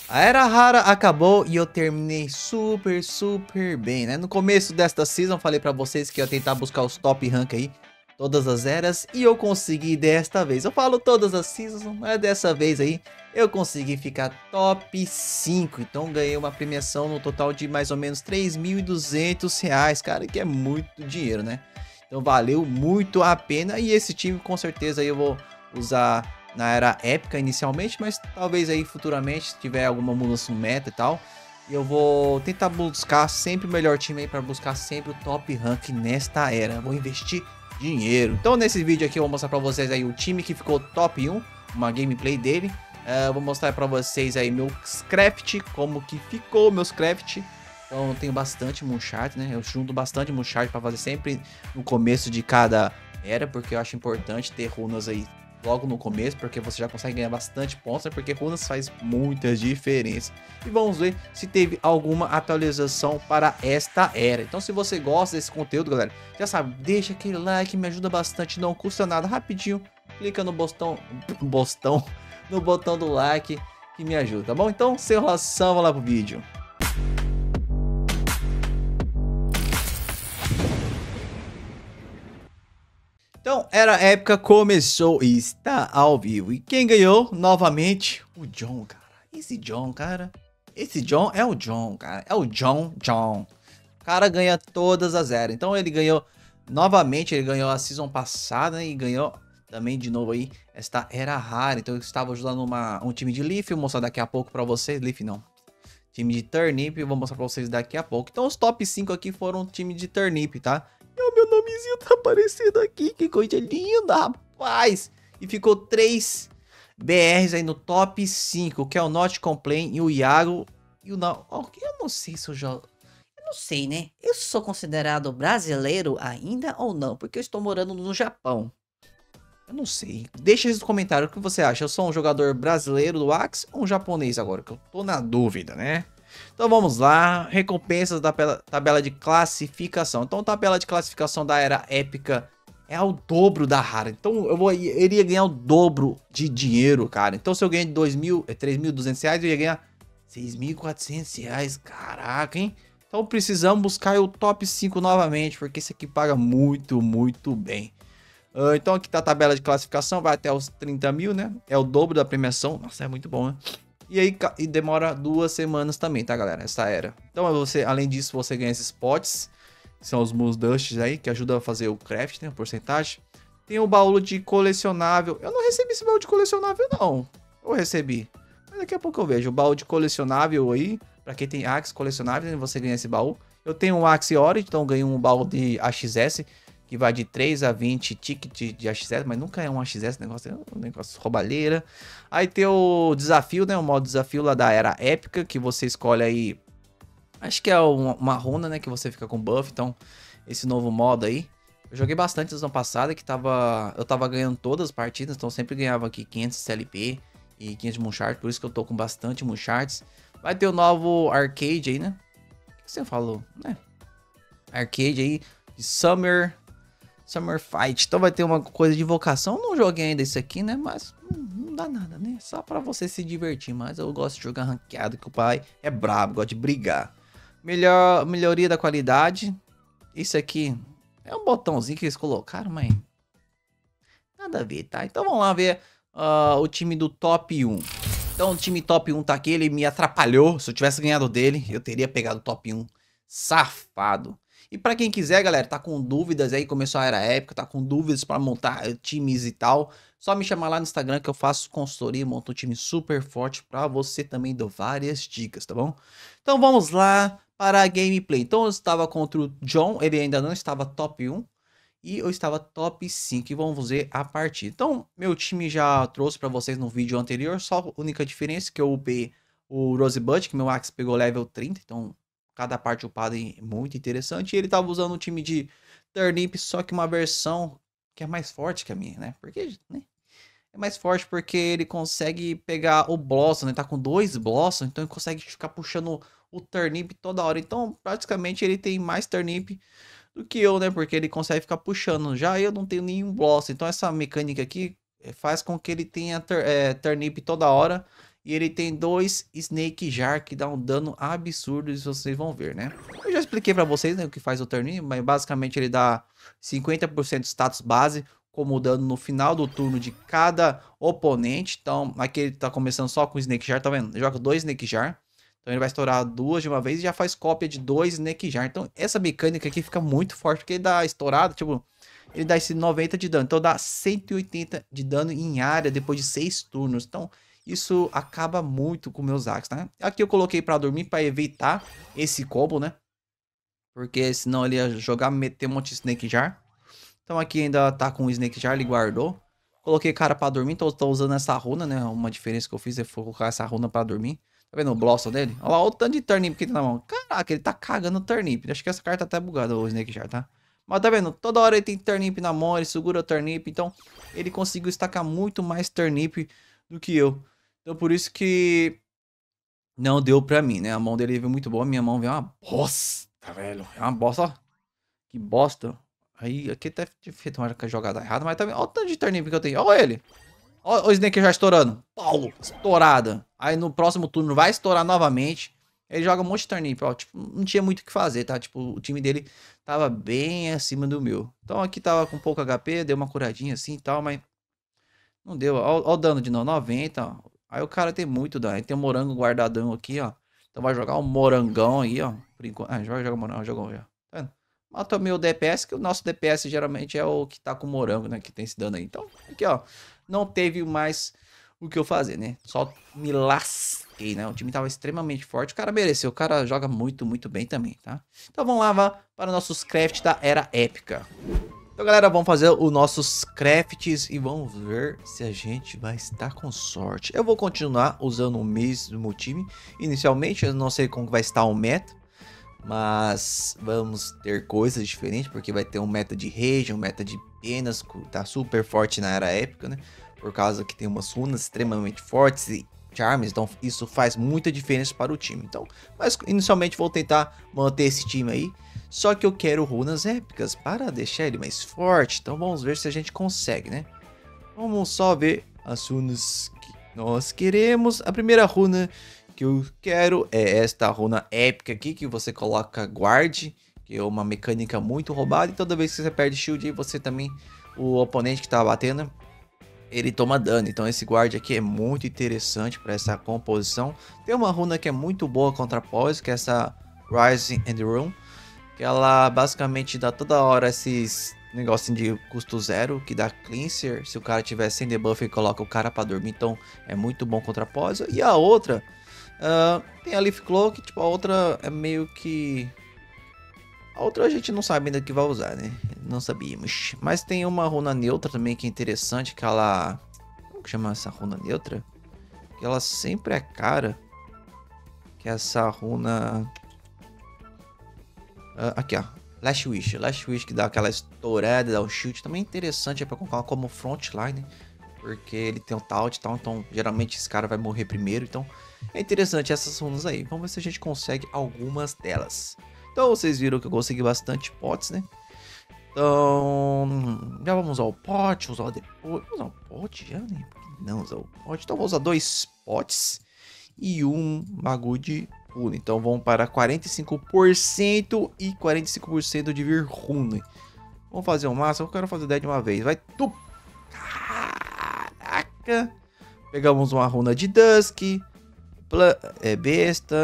A Era Rara acabou e eu terminei super bem, né? No começo desta season falei pra vocês que eu ia tentar buscar os top rank aí, todas as eras, e eu consegui desta vez. Eu falo todas as seasons, mas dessa vez aí eu consegui ficar top 5. Então ganhei uma premiação no total de mais ou menos R$ 3.200, cara, que é muito dinheiro, né? Então valeu muito a pena e esse time com certeza aí eu vou usar na era épica inicialmente, mas talvez aí futuramente, se tiver alguma mudança no meta e tal, eu vou tentar buscar sempre o melhor time aí para buscar sempre o top rank nesta era. Vou investir dinheiro. Então nesse vídeo aqui eu vou mostrar para vocês aí o time que ficou top 1, uma gameplay dele. Vou mostrar para vocês aí meus craft, como que ficou meus craft. Então eu tenho bastante moonshard, né? Eu junto bastante moonshard para fazer sempre no começo de cada era, porque eu acho importante ter runas aí logo no começo, porque você já consegue ganhar bastante pontos, né? Porque runas faz muita diferença. E vamos ver se teve alguma atualização para esta era. Então se você gosta desse conteúdo, galera, já sabe, deixa aquele like, me ajuda bastante, não custa nada. Rapidinho, clica no no botão do like que me ajuda, tá bom? Então, sem enrolação, vamos lá pro vídeo. Então, era a época começou e está ao vivo. E quem ganhou novamente? O John, cara. Esse John, cara. Esse John é o John, cara. É o John. O cara ganha todas as eras. Então ele ganhou novamente. Ele ganhou a season passada e ganhou também de novo aí esta era rara. Então eu estava ajudando um time de Leaf. Vou mostrar daqui a pouco pra vocês. Leaf não. Time de Turnip. Eu vou mostrar pra vocês daqui a pouco. Então os top 5 aqui foram time de Turnip, tá? O meu nomezinho tá aparecendo aqui, que coisa linda, rapaz. E ficou 3 BRs aí no top 5, que é o Not Complain e o Iago. E o não, eu não sei se eu já... Eu não sei, né? Eu sou considerado brasileiro ainda ou não? Porque eu estou morando no Japão. Eu não sei. Deixa aí nos comentários o que você acha. Eu sou um jogador brasileiro do Axe ou um japonês agora? Que eu tô na dúvida, né? Então vamos lá, recompensas da tabela de classificação. Então a tabela de classificação da era épica é ao dobro da rara. Então eu iria ganhar o dobro de dinheiro, cara. Então se eu ganhar de 3.200 reais, eu ia ganhar 6.400 reais. Caraca, hein? Então precisamos buscar o top 5 novamente, porque esse aqui paga muito bem. Então aqui tá a tabela de classificação, vai até os 30 mil, né? É o dobro da premiação. Nossa, é muito bom, né? E aí demora 2 semanas também, tá, galera? Essa era. Então, você, além disso, você ganha esses potes, que são os Moose Dusts aí, que ajudam a fazer o craft, né? A porcentagem. Tem o baú de colecionável. Eu não recebi esse baú de colecionável, não. Eu recebi. Mas daqui a pouco eu vejo. O baú de colecionável aí, pra quem tem Axe colecionável, você ganha esse baú. Eu tenho um Axe Ori, então eu ganho um baú de AXS, que vai de 3 a 20 ticket de AXS, mas nunca é um AXS, negócio é um negócio roubalheira. Aí tem o desafio, né, o modo desafio lá da era épica, que você escolhe aí, acho que é uma runa, né, que você fica com buff, então esse novo modo aí. Eu joguei bastante no ano passado, que eu tava ganhando todas as partidas, então eu sempre ganhava aqui 500 CLP e 500 Moonshard, por isso que eu tô com bastante Moonshards. Vai ter o novo arcade aí, né? O que você falou, né? Arcade aí de Summer Fight. Então vai ter uma coisa de invocação. Eu não joguei ainda isso aqui, né? Mas não dá nada, né? Só pra você se divertir. Mas eu gosto de jogar ranqueado, que o pai é brabo, gosta de brigar. Melhoria da qualidade. Isso aqui é um botãozinho que eles colocaram, mas nada a ver, tá? Então vamos lá ver o time do top 1. Então o time top 1 tá aqui. Ele me atrapalhou. Se eu tivesse ganhado dele, eu teria pegado o top 1. Safado. E pra quem quiser, galera, tá com dúvidas aí, começou a era épica, tá com dúvidas pra montar times e tal, só me chamar lá no Instagram que eu faço consultoria, monto um time super forte pra você também, dou várias dicas, tá bom? Então vamos lá para a gameplay. Então eu estava contra o John, ele ainda não estava top 1 e eu estava top 5 e vamos ver a partida. Então meu time já trouxe pra vocês no vídeo anterior, só a única diferença que eu upei o Rosebud, que meu Axe pegou level 30, então... Cada parte upada é muito interessante. E ele tava usando um time de Turnip, só que uma versão que é mais forte que a minha, né? Porque, né? É mais forte porque ele consegue pegar o Blossom, né? Tá com 2 Blossom, então ele consegue ficar puxando o Turnip toda hora. Então, praticamente, ele tem mais Turnip do que eu, né? Porque ele consegue ficar puxando. Já eu não tenho nenhum Blossom. Então, essa mecânica aqui faz com que ele tenha Turnip toda hora. E ele tem 2 Snake Jar que dá um dano absurdo, e vocês vão ver, né? Eu já expliquei pra vocês, né, o que faz o Turnip, mas basicamente ele dá 50% de status base como dano no final do turno de cada oponente. Então aqui ele tá começando só com Snake Jar, tá vendo? Joga 2 Snake Jar. Então ele vai estourar 2 de uma vez e já faz cópia de 2 Snake Jar. Então essa mecânica aqui fica muito forte, porque ele dá estourado, tipo... Ele dá esse 90 de dano, então dá 180 de dano em área depois de 6 turnos. Então isso acaba muito com meus hacks, né? Aqui eu coloquei pra dormir, pra evitar esse combo, né? Porque senão ele ia jogar, meter um monte de Snake Jar. Então aqui ainda tá com o Snake Jar, ele guardou. Coloquei cara pra dormir, então eu tô usando essa runa, né? Uma diferença que eu fiz é colocar essa runa pra dormir. Tá vendo o Blossom dele? Olha lá, olha o tanto de turnip que ele tem na mão. Caraca, ele tá cagando o turnip. Acho que essa carta tá até bugada, o Snake Jar, tá? Mas tá vendo? Toda hora ele tem turnip na mão, ele segura o turnip. Então ele conseguiu estacar muito mais turnip do que eu. Então por isso que não deu pra mim, né? A mão dele veio muito boa, a minha mão veio uma bosta, velho. É uma bosta, ó. Que bosta. Aí, aqui até feito uma jogada errada, mas também... Olha o tanto de turnip que eu tenho. Olha ele. Olha o Snake já estourando. Pau, estourada. Aí no próximo turno vai estourar novamente. Ele joga um monte de turnip, ó. Tipo, não tinha muito o que fazer, tá? Tipo, o time dele tava bem acima do meu. Então aqui tava com pouco HP, deu uma curadinha assim e tal, mas... Não deu. Olha o dano de novo, 90, ó. Aí o cara tem muito dano. Aí tem um morango guardadão aqui, ó. Então vai jogar um morangão aí, ó. Por enquanto. Ah, joga morango, jogou já. Tá vendo? Matou meu DPS, que o nosso DPS geralmente é o que tá com morango, né? Que tem esse dano aí. Então, aqui, ó. Não teve mais o que eu fazer, né? Só me lasquei, né? O time tava extremamente forte. O cara mereceu. O cara joga muito, muito bem também, tá? Então vamos lá para nossos crafts da Era Épica. Então, galera, vamos fazer os nossos crafts e vamos ver se a gente vai estar com sorte. Eu vou continuar usando o mesmo time. Inicialmente, eu não sei como vai estar o meta, mas vamos ter coisas diferentes, porque vai ter um meta de rage, um meta de penas, que tá super forte na Era Épica, né? Por causa que tem umas runas extremamente fortes e charms, então isso faz muita diferença para o time. Então, mas inicialmente vou tentar manter esse time aí. Só que eu quero runas épicas para deixar ele mais forte. Então vamos ver se a gente consegue, né? Vamos só ver as runas que nós queremos. A primeira runa que eu quero é esta runa épica aqui, que você coloca guard, que é uma mecânica muito roubada. E toda vez que você perde shield, você também, o oponente que tá batendo, ele toma dano. Então esse guard aqui é muito interessante para essa composição. Tem uma runa que é muito boa contra pós, que é essa Rising and Rune, que ela basicamente dá toda hora esses negocinho de custo zero, que dá cleanser. Se o cara tiver sem debuff, ele coloca o cara pra dormir, então é muito bom contra pós. E a outra, tem a Leaf Claw, que tipo, a outra é meio que... A outra a gente não sabe ainda que vai usar, né? Não sabíamos. Mas tem uma runa neutra também que é interessante, que ela... Como que chama essa runa neutra? Que ela sempre é cara. Que é essa runa... aqui, ó. Last Wish. Last Wish que dá aquela estourada, dá o shield. Também é interessante pra colocar como frontline. Porque ele tem o taunt e tal. Então, geralmente esse cara vai morrer primeiro. Então, é interessante essas runas aí. Vamos ver se a gente consegue algumas delas. Então, vocês viram que eu consegui bastante potes, né? Então, já vamos usar o pote. Usar depois. Vamos usar o pote já, né? Não usar o pote. Então, vou usar 2 potes. E um bagulho de runa. Então vamos para 45% e 45% de vir runa. Vamos fazer o máximo. Eu quero fazer 10 de uma vez. Vai tu. Caraca. Pegamos uma runa de Dusk. Besta.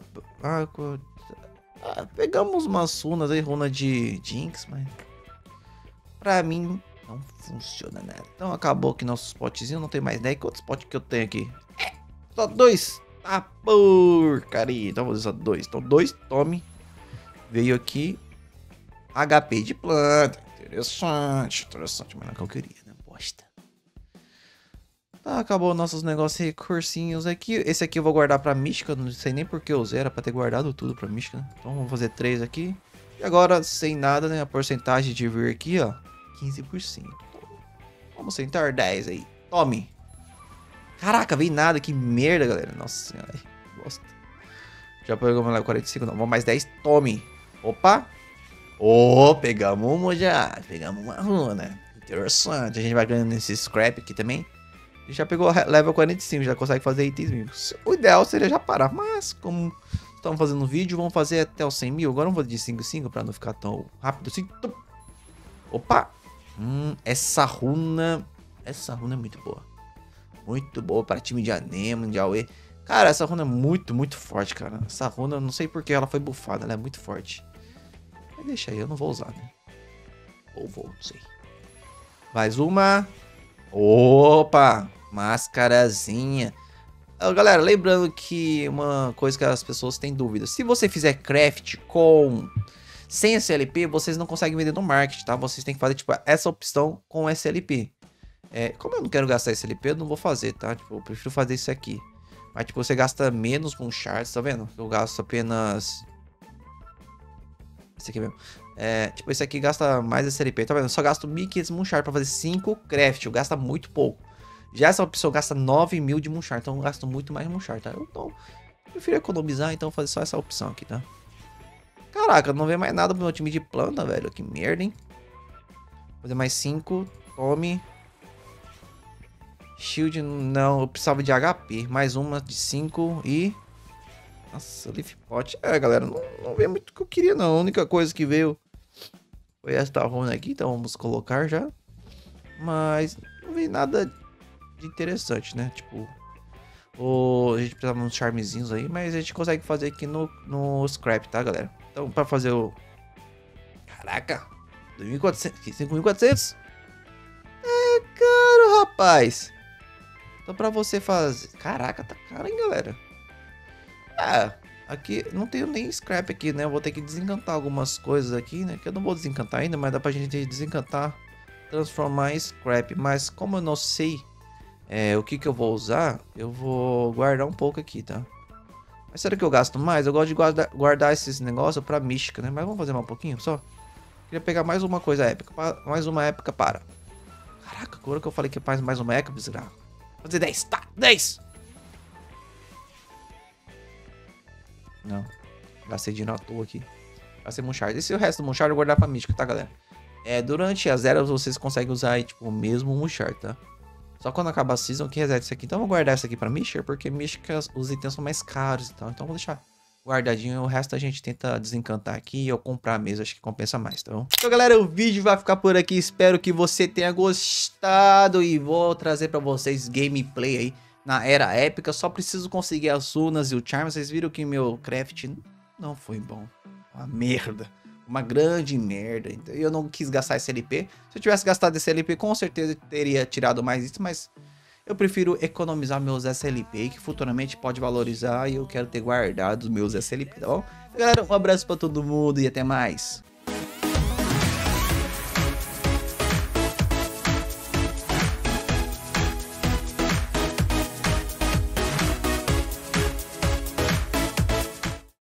Pegamos umas runas aí. Runa de Jinx. Mas pra mim não funciona nada. Então acabou que nossos potezinhos não tem mais 10. Quantos potes que eu tenho aqui? Só 2. Ah, porcaria. Então vou usar 2. Então 2, tome. Veio aqui. HP de planta. Interessante. Interessante, mas não é que eu queria, né? Bosta. Tá, acabou nossos negócios recursinhos aqui. Esse aqui eu vou guardar pra mística. Não sei nem porque eu usei. Era pra ter guardado tudo pra mística, né? Então vamos fazer 3 aqui. E agora, sem nada, né? A porcentagem de vir aqui, ó. 15%. Então, vamos sentar 10 aí. Tome. Caraca, veio nada, que merda, galera. Nossa senhora, bosta. Já pegamos lá 45, não. Vamos mais 10, tome. Opa. Pegamos uma já. Pegamos uma runa. Interessante. A gente vai ganhando esse scrap aqui também. Já pegou level 45, já consegue fazer itens mil. O ideal seria já parar, mas como estamos fazendo vídeo, vamos fazer até os 100 mil. Agora eu vou de 5 em 5 para não ficar tão rápido assim. Opa! Essa runa é muito boa. Muito boa para time de Anemo, de AoE. Cara, essa runa é muito, muito forte, cara. Essa runa, não sei porque ela foi bufada, ela é muito forte. Mas deixa aí, eu não vou usar, né? Ou vou, não sei. Mais uma. Opa! Mascarazinha. Galera, lembrando que uma coisa que as pessoas têm dúvida. Se você fizer craft sem SLP, vocês não conseguem vender no market, tá? Vocês têm que fazer, tipo, essa opção com SLP. Como eu não quero gastar SLP, eu não vou fazer, tá? Tipo, eu prefiro fazer isso aqui. Mas, tipo, você gasta menos com charts, tá vendo? Eu gasto apenas... Esse aqui mesmo. Tipo, esse aqui gasta mais SLP, tá vendo? Eu só gasto 1.500 Moonshard pra fazer 5 craft. Eu gasto muito pouco. Já essa opção gasta 9.000 de Moonshard. Então eu gasto muito mais Moonshard, tá? Então, eu prefiro economizar, então fazer só essa opção aqui, tá? Caraca, não vem mais nada pro meu time de planta, velho. Que merda, hein? Vou fazer mais 5. Tome. Shield, não. Eu precisava de HP. Mais uma de 5 e... Nossa, Leaf Pot. Galera, não veio muito o que eu queria, não. A única coisa que veio foi esta runa aqui. Então vamos colocar já. Mas não veio nada de interessante, né? Tipo, a gente precisava de uns charmezinhos aí. Mas a gente consegue fazer aqui no scrap, tá, galera? Então, pra fazer o... Caraca! 2.400. 5.400? É caro, rapaz. Então, pra você fazer... Caraca, tá caro, hein, galera? Aqui não tenho nem scrap aqui, né? Eu vou ter que desencantar algumas coisas aqui, né? Que eu não vou desencantar ainda, mas dá pra gente desencantar, transformar em scrap. Mas como eu não sei o que eu vou usar, eu vou guardar um pouco aqui, tá? Mas será que eu gasto mais? Eu gosto de guardar esses negócios pra mística, né? Mas vamos fazer mais um pouquinho só. Queria pegar mais uma coisa épica. Mais uma épica para. Caraca, agora que eu falei que faz mais uma épica, desgraça. Vou fazer 10, tá? 10! Não. Gastei dinheiro à toa aqui. Gastei Moonshard. Esse é o resto do Moonshard eu vou guardar pra mística, tá, galera? Durante as eras vocês conseguem usar aí, tipo, o mesmo Moonshard, tá? Só quando acabar a season que reseta isso aqui. Então eu vou guardar isso aqui pra mística, porque mística os itens são mais caros e tal. Então eu vou deixar guardadinho. O resto a gente tenta desencantar aqui ou comprar mesmo. Acho que compensa mais, tá bom? Então, galera, o vídeo vai ficar por aqui. Espero que você tenha gostado. E vou trazer pra vocês gameplay aí na era épica. Só preciso conseguir as runas e o charm. Vocês viram que meu craft não foi bom. Uma merda. Uma grande merda. Então, eu não quis gastar esse LP. Se eu tivesse gastado esse LP, com certeza eu teria tirado mais isso. Mas eu prefiro economizar meus SLP, que futuramente pode valorizar. E eu quero ter guardado os meus SLP, tá bom? Então, galera, um abraço pra todo mundo e até mais.